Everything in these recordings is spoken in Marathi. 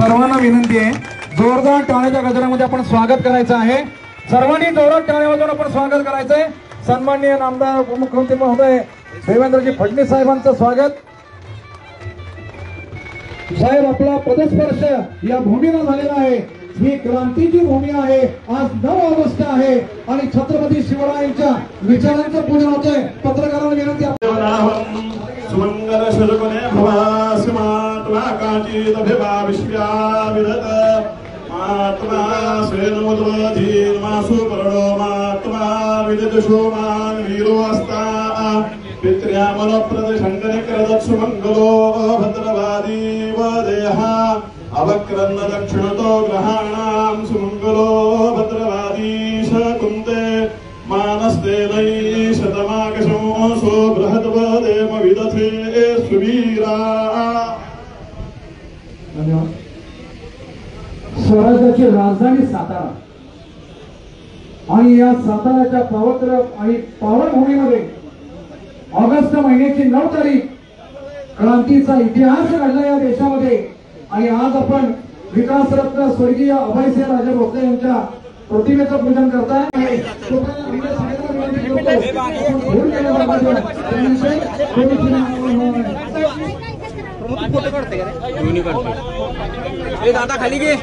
सर्वांना विनंती आहे, जोरदार टाळ्याच्या गजरामध्ये आपण स्वागत करायचं आहे। सर्वांनी जोरात टाळ्या वाजवून आपण स्वागत करायचं आहे। सन्माननीय नामदार उपमुख्यमंत्री महोदय देवेंद्रजी फडणवीस साहेबांचं स्वागत। साहेब, आपला पदस्पर्श या भूमीला झालेला आहे। ही क्रांतीची भूमी आहे। आज 9 ऑगस्ट आहे आणि छत्रपती शिवरायांच्या विचारांचं पूजन होतंय। पत्रकारांना विनंती सुमंगल शुभने भवासि मात्मा काचित अभिभा विश्वाविदत मात्मा स्वेनमुद्वधीर मासु परणो मात्मा विदितुषो मान वीरो अस्ता पित्र्यामनो प्रदशंकने करदत् सुमंगलो भद्रवादी वदेहा अवक्रन्न दक्षिणतो ग्रहाणां सुमंगलो भद्रवादी शकुन्ते मानस्ते नई शतमाकशो सो बृहद्वदेम विदथे सुवीरा। स्वराज्याची राजधानी सातारा आणि या साताऱ्याच्या पवित्र आणि पावनभूमीमध्ये ऑगस्ट महिन्याची 9 तारीख क्रांतीचा इतिहास घडला या देशामध्ये। आणि आज आपण विकासरत्न स्वर्गीय अभयसिंह राजे भोसले यांच्या प्रतिमेचं पूजन करताय। दादा खाली घे।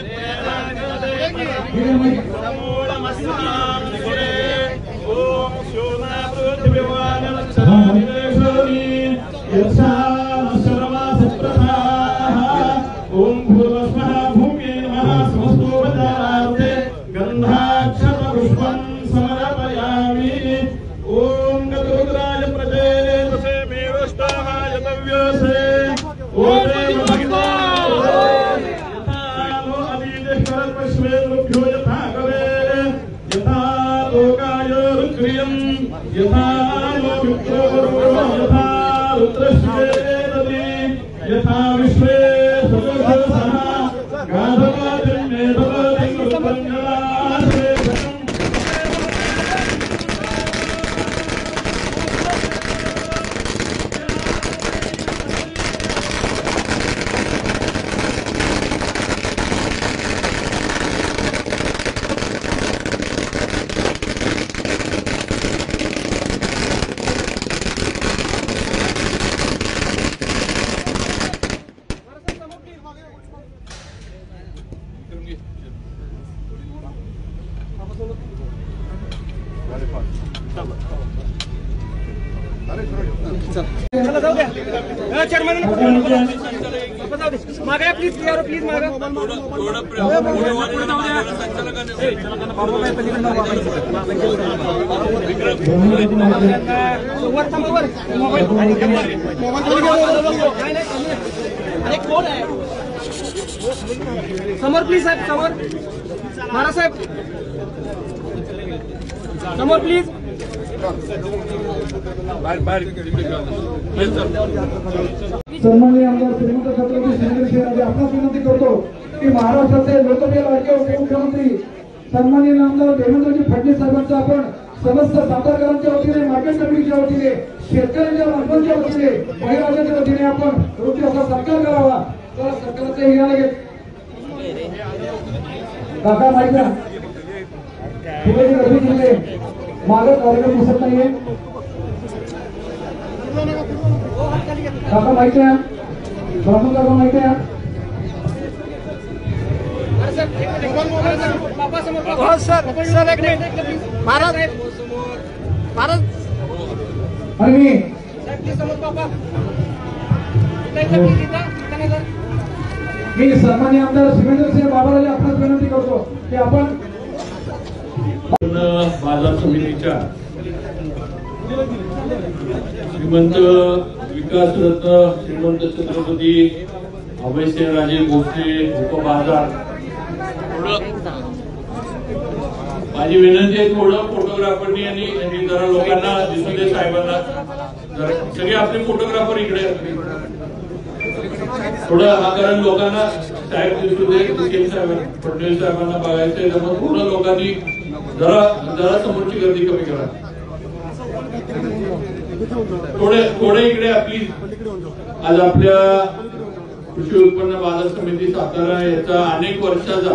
ओम भूर्भुवः भूमे नमः समस्तोपचारार्थे गंधाक्षत पुष्पं समर्पयामि। ओम गतरुद्राय प्रचेतसे मेरुष्टाहाय तव्यसे ओम भगवतो यथानो अभिदेशकर पश्वेभ्यो यथा कवे यथा लोकाय रुक्रियं यथा नो विप्रो यथा रुद्रश्वे यथा विश्वे मागा प्लीज प्लीज मागा समोर प्लीज साहेब, समोर महाराज साहेब, समोर प्लीज। सन्माननीय आमदार श्रीमंत छत्रपती शिवरायांची आपणास विनंती करतो की महाराष्ट्राचे लोकप्रिय लाडके उपमुख्यमंत्री सन्माननीय आमदार देवेंद्रजी फडणवीस साहेबांचा आपण समस्त सातारकरांच्या वतीने, मार्केट कमिटीच्या वतीने, शेतकऱ्यांच्या बांधवांच्या वतीने, बळीराजाच्या वतीने आपण योग्य असा सत्कार करावा। तर सरकारचे हे आले काका माहिती आहे मागे कार्यक्रम दिसत नाहीये। काका माहिती आहे, ब्राह्मण काका माहिती आहे। महाराज महाराज आणि मी सन्माननीय आमदार शिवेंद्रसिंह बाबाराजे आपणास विनंती करतो की आपण बाजार समितीच्या श्रीमंत विकासरत्न श्रीमंत छत्रपती अभयसिंह राजे भोसले उपबाजार, माझी विनंती आहे थोडं फोटोग्राफरनी आणि जरा लोकांना दिसू दे, साहेबांना सगळे आपले फोटोग्राफर इकडे थोडं कारण लोकांना साहेब दिसू दे, फडणवीस साहेबांना बघायचंय, त्यामुळे थोडं लोकांनी जरा समोरची गर्दी कमी करा। थोडे इकडे प्लीज। आज आपल्या कृषी उत्पन्न बाजार समिती सातारा याचा अनेक वर्षाचा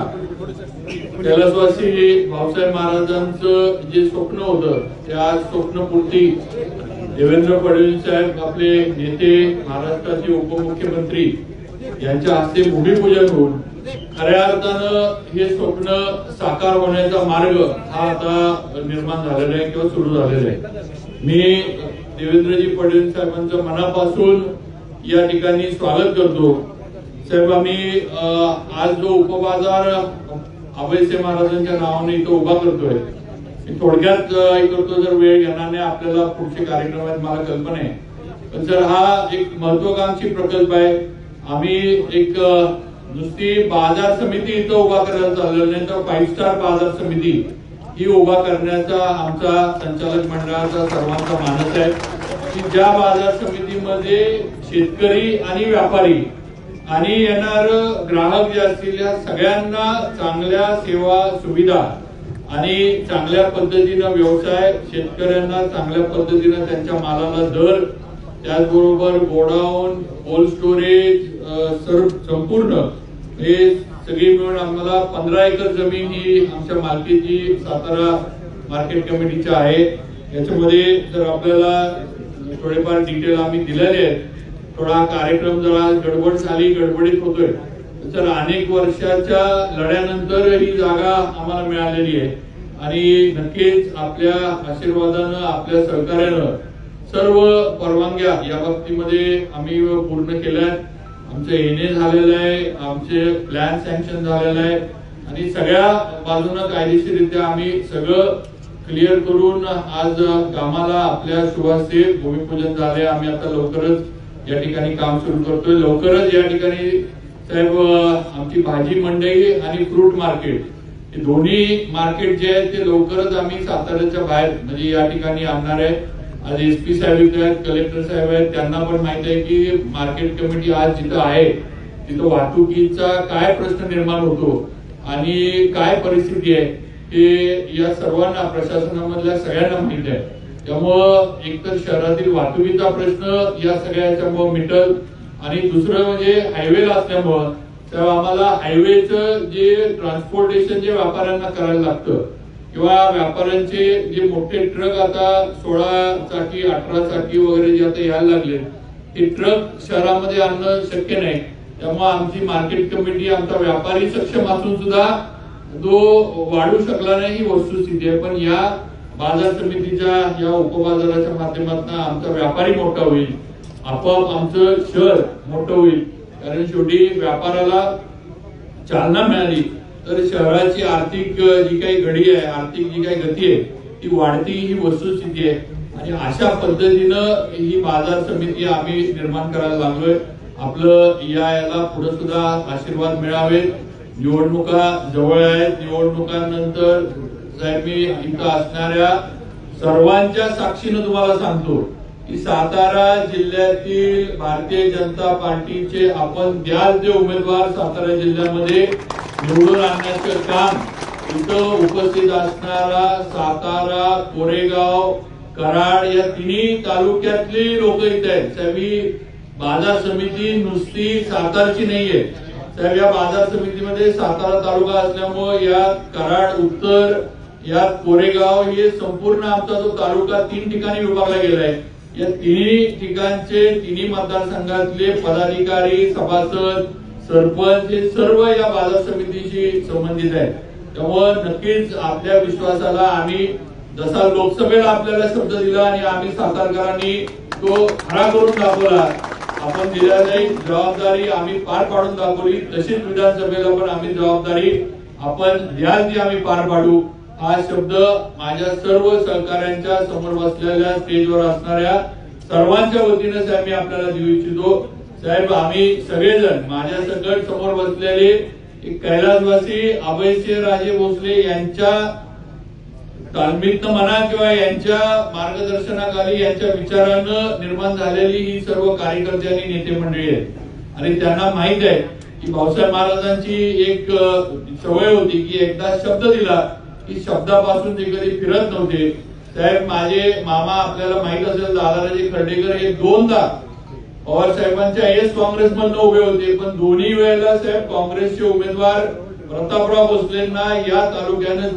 कैलासवासी भाऊसाहेब महाराजांचं जे स्वप्न होतं ते आज स्वप्नपूर्ती देवेंद्र फडणवीस साहेब आपले नेते महाराष्ट्राचे उपमुख्यमंत्री यांच्या हस्ते भूमिपूजन होऊन खऱ्या अर्थानं हे स्वप्न साकार होण्याचा मार्ग हा आता निर्माण झालेला आहे किंवा सुरू झालेला आहे। मी देवेंद्रजी फडणवीस साहेबांचं मनापासून या ठिकाणी स्वागत करतो। साहेब आम्ही आज जो उपबाजार अभयसिंह महाराजांच्या नावाने इथं उभा करतोय थोडक्यात करतो, जर वेळ घेणार नाही आपल्याला पुढचे कार्यक्रम आहेत मला कल्पना आहे, पण सर हा एक महत्वाकांक्षी प्रकल्प आहे। आम्ही एक नुसती बाजार समिती इथं उभा करायला चाललेलं नाही तर 5 स्टार बाजार समिती ही उभा करण्याचा आमचा संचालक मंडळाचा सर्वांचा मानस आहे की ज्या बाजार समितीमध्ये शेतकरी आणि व्यापारी आणि येणार ग्राहक जे असतील या सगळ्यांना चांगल्या सेवा सुविधा आणि चांगल्या पद्धतीनं व्यवसाय, शेतकऱ्यांना चांगल्या पद्धतीनं त्यांच्या मालाला दर, त्याचबरोबर गोडाऊन, कोल्ड स्टोरेज संपूर्ण हे सगळी मिळून आम्हाला 15 एकर जमीन ही आमच्या मालकीची सातारा मार्केट कमिटीची आहे। याच्यामध्ये जर आपल्याला थोडेफार डिटेल आम्ही दिलेले आहेत, थोडा कार्यक्रम जरा गडबड झाली, गडबडीत होतोय, तर अनेक वर्षाच्या लढ्यानंतर ही जागा आम्हाला मिळालेली आहे आणि नक्कीच आपल्या आशीर्वादानं आपल्या सहकार्यानं सर्व परवानग्या या बाबतीमध्ये आम्ही पूर्ण केल्या। आमचं एनए झालेलं आहे, आमचे प्लॅन सँक्शन झालेलं आहे आणि सगळ्या बाजूनं कायदेशीररित्या आम्ही सगळं क्लिअर करून आज कामाला आपल्या शुभास्ते भूमिपूजन झाले। आम्ही आता लवकरच या ठिकाणी काम सुरू करतोय। लवकरच या ठिकाणी साहेब आमची भाजी मंडई आणि फ्रूट मार्केट हे दोन्ही मार्केट जे आहेत ते लवकरच आम्ही साताऱ्याच्या बाहेर म्हणजे या ठिकाणी आणणार आहे। आज एसपी साहेब आहेत, कलेक्टर साहेब आहेत, त्यांना पण माहिती आहे की मार्केट कमिटी आज जिथं आहे तिथं वाहतुकीचा काय प्रश्न निर्माण होतो आणि काय परिस्थिती आहे हे या सर्वांना प्रशासनामधल्या सगळ्यांना माहिती आहे। त्यामुळं एकतर शहरातील वाहतुकीचा प्रश्न या सगळ्याच्यामुळे मिटल आणि दुसरं म्हणजे हायवेला असल्यामुळं तेव्हा आम्हाला हायवेचं जे ट्रान्सपोर्टेशन जे व्यापाऱ्यांना करायला लागतं किंवा व्यापाऱ्यांचे जे मोठे ट्रक आता 16 चाकी 18 चाकी वगैरे जे आता यायला लागले ते ट्रक शहरामध्ये आणणं शक्य नाही। त्यामुळे आमची मार्केट कमिटी आमचा व्यापारी सक्षम असून सुद्धा जो वाढू शकला नाही ही वस्तुस्थिती आहे। पण या बाजार समितीच्या या उपबाजाराच्या माध्यमातून आमचा व्यापारी मोठा होईल, आपोआप आमचं शहर मोठं होईल, कारण शेवटी व्यापाराला चालना मिळाली तर शहराची आर्थिक जी काही घडी आहे, आर्थिक जी काही गती आहे ती वाढती ही वस्तुस्थिती आहे आणि अशा पद्धतीनं ही बाजार समिती आम्ही निर्माण करायला लागलोय। आपलं याला पुढे सुद्धा आशीर्वाद मिळावे। निवडणुका जवळ आहेत, निवडणुकांनंतर साहेब मी इथं असणाऱ्या सर्वांच्या साक्षीनं तुम्हाला सांगतो की सातारा जिल्ह्यातील भारतीय जनता पार्टीचे आपण द्याल ते उमेदवार सातारा जिल्ह्यामध्ये निवडून आणण्याचं काम इथं उपस्थित असणारा सातारा, कोरेगाव, कराड या तिन्ही तालुक्यातली लोक इथे आहेत। साहेब बाजार समिती नुसती सातारची नाहीये साहेब, या बाजार समितीमध्ये सातारा तालुका असल्यामुळे या कराड उत्तर, या कोरेगाव हे संपूर्ण आमचा जो तालुका 3 ठिकाणी विभागला गेलाय। या तिन्ही ठिकाणचे तिन्ही मतदारसंघातले पदाधिकारी, सभासद, सरपंच हे सर्व या बाजार समितीशी संबंधित आहेत। त्यामुळे नक्कीच आपल्या विश्वासाला आम्ही जसा लोकसभेला आपल्याला शब्द दिला आणि आम्ही सातारकरांनी तो खरा करून दाखवला, आपण दिलेली जबाबदारी आम्ही पार पाडून दाखवली, तशीच विधानसभेला पण आम्ही जबाबदारी आपण द्याल ती आम्ही पार पाडू। हा शब्द माझ्या सर्व सहकाऱ्यांच्या समोर बसलेल्या स्टेजवर असणाऱ्या सर्वांच्या वतीने साहेब मी आपल्याला देऊ इच्छितो। साहेब आम्ही सगळेजण माझ्या सकट समोर बसलेले कैलासवासी अभयसिंह राजे भोसले यांच्या तालमीतनं म्हणा किंवा यांच्या मार्गदर्शनाखाली यांच्या विचारानं निर्माण झालेली ही सर्व कार्यकर्ते आणि नेते मंडळी आहेत आणि त्यांना माहित आहे की भाऊसाहेब महाराजांची एक सवय होती की एकदा शब्द दिला की शब्दापासून ते कधी फिरत नव्हते। साहेब माझे मामा आपल्याला माहित असेल दादाराजे खर्डेकर हे 2दा पवार साहेबांच्या एस काँग्रेसमधनं उभे होते, पण दोन्ही वेळेला साहेब काँग्रेसचे उमेदवार प्रतापराव भोसलेंना या तालुक्यानं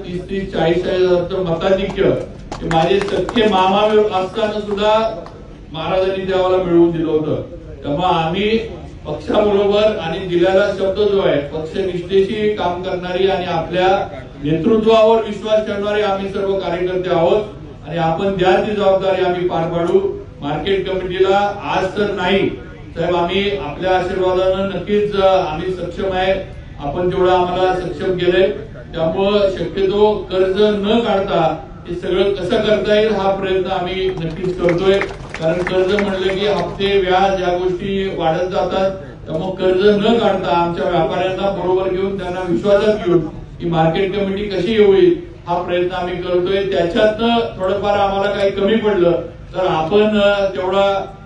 30-40 मताधिक्य माझे सख्खे मामा असताना सुद्धा महाराजांनी त्यावेळेला मिळवून दिलं होतं. त्यामुळे आम्ही पक्षाबरोबर आणि दिलेला शब्द जो आहे पक्षनिष्ठेशी काम करणारी आणि आपल्या नेतृत्वावर विश्वास ठेवणारे आम्ही सर्व कार्यकर्ते आहोत आणि आपण द्या ती जबाबदारी आम्ही पार पाडू. मार्केट कमिटीला आज तर नाही साहेब, आम्ही आपल्या आशीर्वादानं नक्कीच आम्ही सक्षम आहे. आपण तेवढं आम्हाला सक्षम केलंय. त्यामुळं शक्यतो कर्ज न काढता हे सगळं कसं करता येईल हा प्रयत्न आम्ही नक्कीच करतोय. कारण कर्ज म्हणलं की हप्ते व्याज या गोष्टी वाढत जातात. त्यामुळे कर्ज न काढता आमच्या व्यापाऱ्यांना बरोबर घेऊन त्यांना विश्वासात घेऊन ही मार्केट कमिटी कशी होईल हा प्रयत्न आम्ही करतोय. त्याच्यातनं थोडंफार आम्हाला काही कमी पडलं तर आपण तेवढा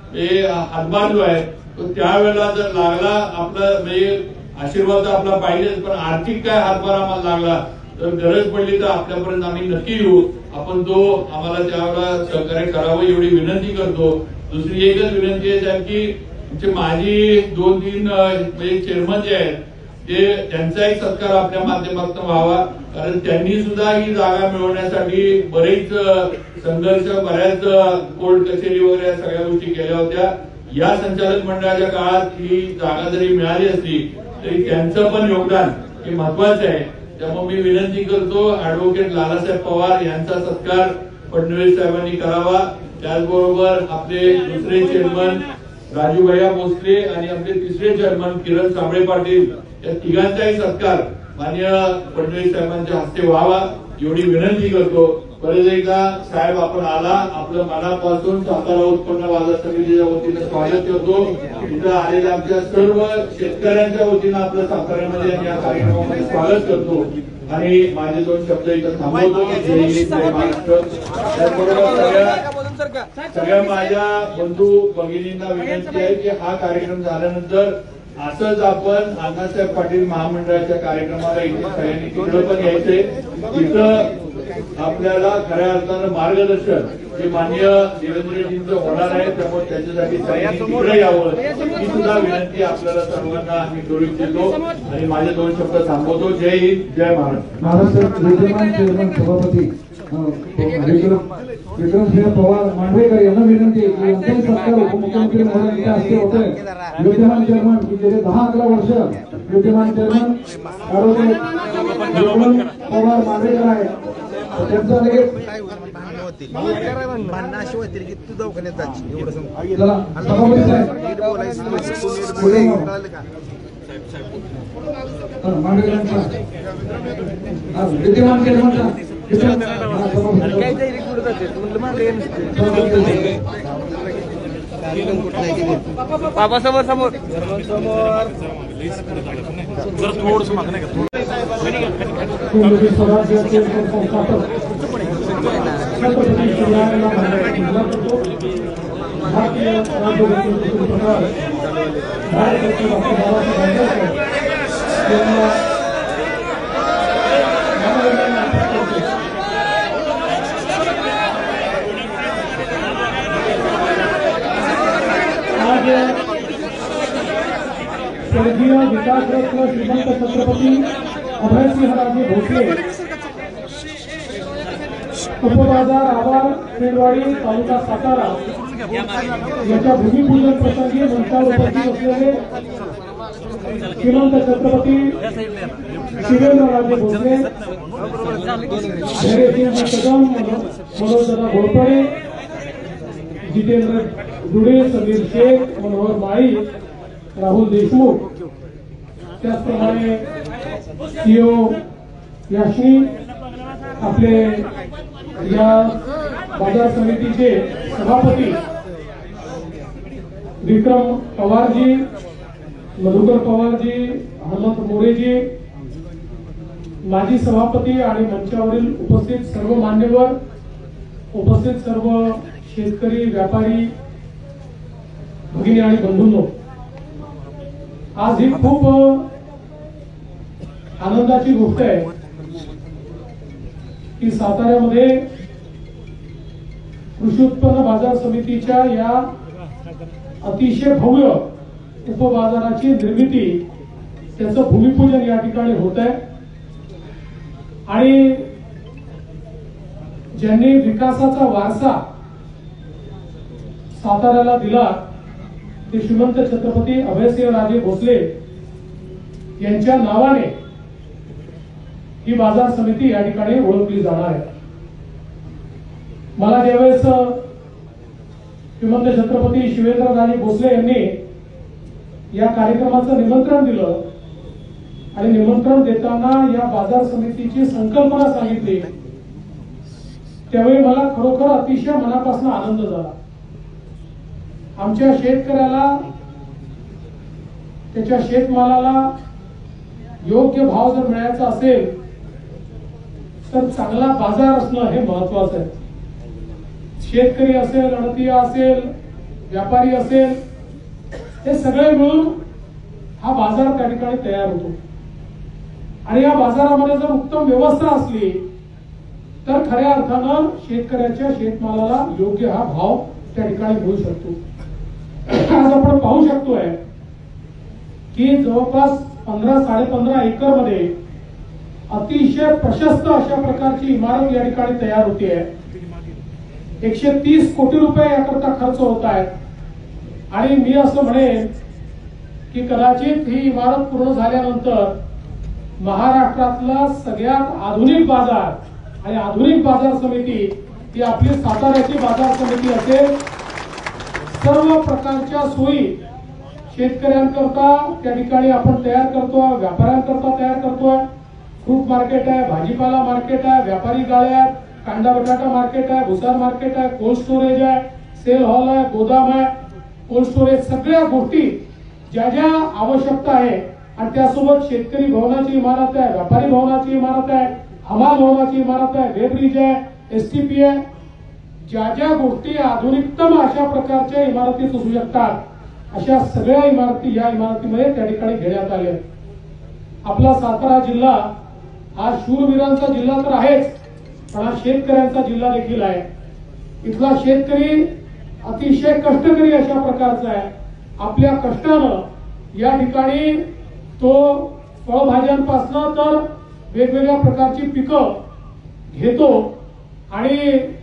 हातभार जो आहे तो त्यावेळेला जर लागला आपला म्हणजे आशीर्वाद आपला पाहिजेच, पण आर्थिक काय हातभार आम्हाला लागला तर गरज पडली तर आपल्यापर्यंत आम्ही नक्की येऊ. आपण तो आम्हाला त्यावेळेला सहकार्य करावं एवढी विनंती करतो. दुसरी एकच विनंती आहे साहेब की माझी 2-3 म्हणजे चेअरमन जे आहेत ते त्यांचा एक सत्कार आपल्या माध्यमातून व्हावा. कारण त्यांनी सुद्धा ही जागा मिळवण्यासाठी बरेच संघर्ष, बऱ्याच कोर्ट कचेरी वगैरे सगळ्या गोष्टी केल्या होत्या. या संचालक मंडळाच्या काळात ही जागा जरी मिळाली असली तरी त्यांचं पण योगदान हे महत्वाचं आहे. त्यामुळे मी विनंती करतो ऍडव्होकेट लालासाहेब पवार यांचा सत्कार फडणवीस साहेबांनी करावा. त्याचबरोबर आपले दुसरे चेअरमन राजूभैया भोसले आणि आपले तिसरे चेअरमन किरण साबळे पाटील या तिघांचाही सत्कार माननीय फडणवीस साहेबांच्या हस्ते व्हावा एवढी विनंती करतो. परत एकदा साहेब आपण आला, आपलं मनापासून सातारा उत्पन्न बाजार समितीच्या वतीनं स्वागत करतो. इथं आलेल्या आमच्या सर्व शेतकऱ्यांच्या वतीनं आपलं साताऱ्यामध्ये या कार्यक्रमामध्ये स्वागत करतो आणि माझे 2 शब्द इथं थांबवतो. जय महाराष्ट्र. त्याचबरोबर सगळ्या माझ्या बंधू भगिनींना विनंती आहे की हा कार्यक्रम झाल्यानंतर असंच आपण अण्णासाहेब पाटील महामंडळाच्या कार्यक्रमाला इथे सगळ्यांनी तिकडे पण यायचंय. तिथं आपल्याला खऱ्या अर्थानं मार्गदर्शन हे माननीय देवेंद्रजींचं होणार आहे. त्यामुळे त्याच्यासाठी सगळ्यांनी तिकडे यावं ही सुद्धा विनंती आपल्याला सर्वांना आम्ही करू इच्छितो आणि माझे 2 शब्द थांबवतो. जय हिंद, जय महाराष्ट्र. महाराष्ट्र विद्यमान चेअरमन सभापती विक्रमसिंह पवार मांडवेकर यांना विनंती की यांचाही सत्कार उपमुख्यमंत्री महोदयांच्या हस्ते होतोय. विद्यमान चेअरमन की गेले 10-11 वर्ष विद्यमान चेअरमन पवार मांडवेकर आहेत. त्यांचा लगेच चला सभापती साहेब मांडवेकरांचा विद्यमान चेअरमनचा बाबा समोर समोर थोडस मागणं का स्वर्गीय विकासरत्न श्रीमंत छत्रपती अभयसिंहराजे भोसले उपबाजार आवार खेडवाडी तालुका सातारा यांच्या भूमिपूजन प्रसंगी मंचावर उपस्थित असलेले श्रीमंत छत्रपती शिवेंद्रराजे भोसले, धैर्यसिंह कदम, मनोजदादा घोरपडे, जितेंद्र दुडे, समीर शेख, मनोहर माळी, राहुल देशमुख, त्याचप्रमाणे सीओ याशनी, आपले या बाजार समितीचे सभापती विक्रम पवारजी, मधुकर पवारजी, हनुमंत मोरेजी, माजी सभापती आणि मंचावरील उपस्थित सर्व मान्यवर, उपस्थित सर्व शेतकरी, व्यापारी भगिनी आणि बंधूंनो, आज ही खूप आनंदाची गोष्ट आहे की साताऱ्यामध्ये कृषी उत्पन्न बाजार समितीच्या या अतिशय भव्य उपबाजाराची निर्मिती, त्याचं भूमिपूजन या ठिकाणी होत आहे। आणि ज्यांनी विकासाचा वारसा साताऱ्याला दिला ते श्रीमंत छत्रपती अभयसिंह राजे भोसले यांच्या नावाने ही बाजार समिती या ठिकाणी ओळखली जाणार आहे। मला ज्यावेळेस श्रीमंत छत्रपती शिवेंद्रराजे भोसले यांनी या कार्यक्रमाचं निमंत्रण दिलं आणि निमंत्रण देताना या बाजार समितीची संकल्पना सांगितली, त्यावेळी मला खरोखर अतिशय मनापासून आनंद झाला। आमच्या शेतकऱ्याला त्याच्या शेतमालाला योग्य भाव जर मिळायचा असेल तर चांगला बाजार असणं हे महत्वाचं आहे। शेतकरी असेल, अडतिया असेल, व्यापारी असेल, हे सगळे मिळून हा बाजार त्या ठिकाणी तयार होतो। आणि या बाजारामध्ये जर उत्तम व्यवस्था असली तर खऱ्या अर्थानं शेतकऱ्याच्या शेतमालाला योग्य हा भाव त्या ठिकाणी मिळू शकतो। आज आपण पाहू शकतोय की जवळपास 15-15.5 एकर मध्ये अतिशय प्रशस्त अशा प्रकारची इमारत या ठिकाणी तयार होती आहे। 130 कोटी रुपये याकरता खर्च होत आहेत। आणि मी असं म्हणेन की कदाचित ही इमारत पूर्ण झाल्यानंतर महाराष्ट्रातला सगळ्यात आधुनिक बाजार आणि आधुनिक बाजार समिती ही आपली साताऱ्याची बाजार समिती असेल। सर्व प्रकारच्या सोयी शेतकऱ्यांकरता त्या ठिकाणी आपण तयार करतोय, व्यापाऱ्यांकरता तयार करतोय। फ्रूट मार्केट आहे, भाजीपाला मार्केट आहे, व्यापारी गाळे आहेत, कांदा बटाटा मार्केट आहे, भुसार मार्केट आहे, कोल्ड स्टोरेज आहे, सेल हॉल आहे, गोदाम आहे, कोल्ड स्टोरेज, सगळ्या गोष्टी ज्या ज्या आवश्यकता आहे। आणि त्यासोबत शेतकरी भवनाची इमारत आहे, व्यापारी भवनाची इमारत आहे, हमाल भवनाची इमारत आहे, वेब ब्रिज आहे, एसटीपी आहे, ज्या ज्या गोष्टी आधुनिकतम अशा प्रकारच्या इमारतीत असू शकतात अशा सगळ्या इमारती या इमारतीमध्ये त्या ठिकाणी घेण्यात आल्या। आपला सातारा जिल्हा हा शूरवीरांचा जिल्हा तर आहेच, पण हा शेतकऱ्यांचा जिल्हा देखील आहे। इथला शेतकरी अतिशय कष्टकरी अशा प्रकारचा आहे। आपल्या कष्टानं या ठिकाणी तो फळभाज्यांपासून तर वेगवेगळ्या प्रकारची पिकं घेतो आणि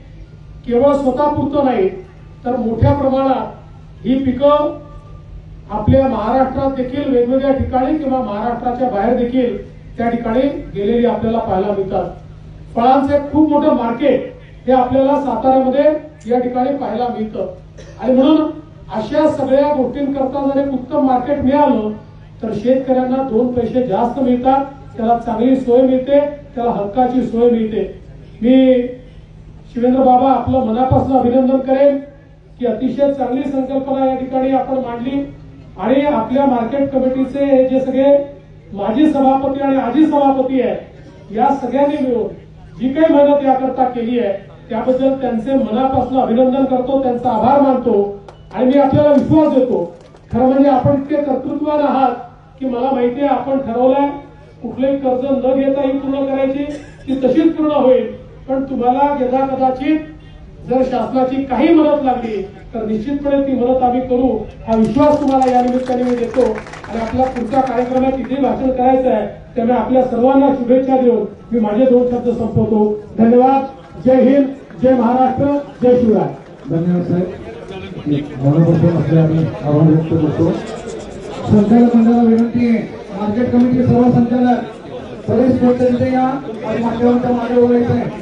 केवळ स्वतःपुरतं नाही तर मोठ्या प्रमाणात ही पिकं आपल्या महाराष्ट्रात देखील वेगवेगळ्या ठिकाणी किंवा महाराष्ट्राच्या बाहेर देखील त्या ठिकाणी गेलेली आपल्याला पाहायला मिळतात। फळांचे खूप मोठं मार्केट हे आपल्याला साताऱ्यामध्ये या ठिकाणी पाहायला मिळतं। आणि म्हणून अशा सगळ्या गोष्टींकरता जर एक उत्तम मार्केट मिळालं तर शेतकऱ्यांना 2 पैसे जास्त मिळतात, त्याला चांगली सोय मिळते, त्याला हक्काची सोय मिळते। मी शिवेंद्र बाबा आपलं मनापासून अभिनंदन करेन की अतिशय चांगली संकल्पना या ठिकाणी आपण मांडली। आणि आपल्या मार्केट कमिटीचे हे जे सगळे माजी सभापती आणि आजी सभापती आहेत या सगळ्यांनी मिळून जी काही मेहनत याकरता केली आहे त्याबद्दल त्यांचे मनापासून अभिनंदन करतो, त्यांचा आभार मानतो। आणि मी आपल्याला विश्वास देतो, खरं म्हणजे आपण इतके कर्तृत्ववान आहात की मला माहिती आहे आपण ठरवलंय कुठलेही कर्ज न घेता ही पूर्ण करायची, ती तशीच पूर्ण होईल। पण तुम्हाला यदा कदाचित जर शासनाची काही मदत लागली तर निश्चितपणे ती मदत आम्ही करू, हा विश्वास तुम्हाला या निमित्ताने मी देतो। आणि आपल्या पुढच्या कार्यक्रमात किती भाषण करायचं आहे त्यामुळे आपल्या सर्वांना शुभेच्छा देऊन मी माझे 2 शब्द संपवतो। धन्यवाद। जय हिंद, जय महाराष्ट्र, जय शिवराय। धन्यवाद साहेब। मनापासून आपले आम्ही आभार व्यक्त करतो। संचालक मंडळाला विनंती आहे, मार्केट कमिटी सर्व संचालक परेश कोटे तिथे या आणि मान्यवरांच्या मागे बोलायचं आहे।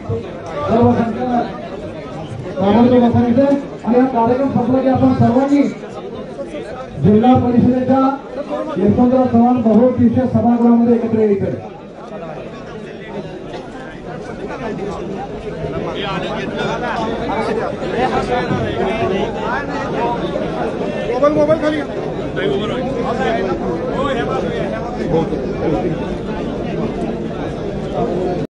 सर्व संचालक ताबडतोब बसायचं आणि हा कार्यक्रम संपला की आपण सर्वांनी जिल्हा परिषदेच्या यशवंतराव चव्हाण बहुउद्देशीय सभागृहामध्ये एकत्र यायचं। मोबाईल खाली